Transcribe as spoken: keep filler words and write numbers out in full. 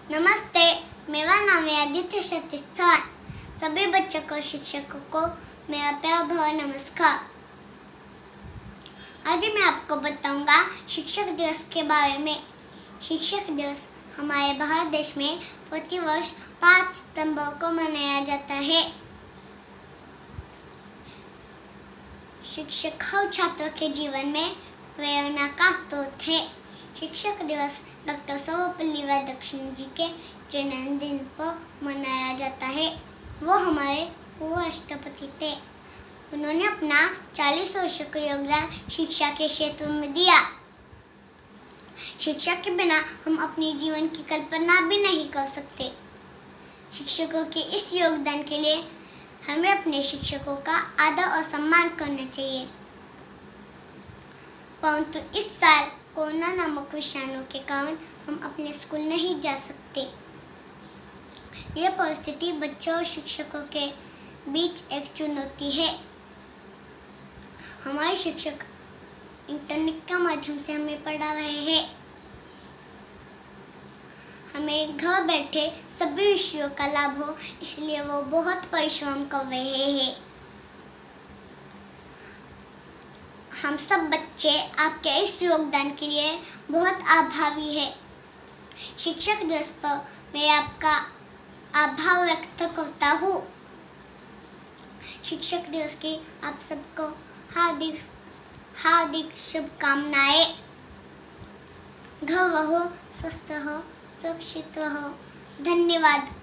नमस्ते, मेरा नाम है आदित्य सतीश चौहान। सभी बच्चों को, शिक्षकों को मेरा प्यार भरा नमस्कार। आज मैं आपको बताऊंगा शिक्षक दिवस के बारे में। शिक्षक दिवस हमारे भारत देश में प्रतिवर्ष पाँच सितंबर को मनाया जाता है। शिक्षक हर छात्र के जीवन में प्रेरणा का स्रोत है। शिक्षक दिवस डॉक्टर सर्वपल्ली राधाकृष्णन जी के जन्मदिन पर मनाया जाता है। वो हमारे पूर्व राष्ट्रपति थे। उन्होंने अपना चालीस वर्षों का योगदान शिक्षा के क्षेत्र में दिया। शिक्षा के बिना हम अपने जीवन की कल्पना भी नहीं कर सकते। शिक्षकों के इस योगदान के लिए हमें अपने शिक्षकों का आदर और सम्मान करना चाहिए। परंतु इस साल कोरोना नामक विषाणु के कारण हम अपने स्कूल नहीं जा सकते। यह परिस्थिति बच्चों और शिक्षकों के बीच एक चुनौती है। हमारे शिक्षक इंटरनेट के माध्यम से हमें पढ़ा रहे हैं। हमें घर बैठे सभी विषयों का लाभ हो, इसलिए वो बहुत परिश्रम कर रहे हैं। हम सब बच्चे आपके इस योगदान के लिए बहुत आभारी हैं। शिक्षक दिवस पर मैं आपका आभार व्यक्त करता हूँ। शिक्षक दिवस की आप सबको हार्दिक हार्दिक शुभकामनाएं। घर रहो, स्वस्थ रहो, सुरक्षित रहो। धन्यवाद।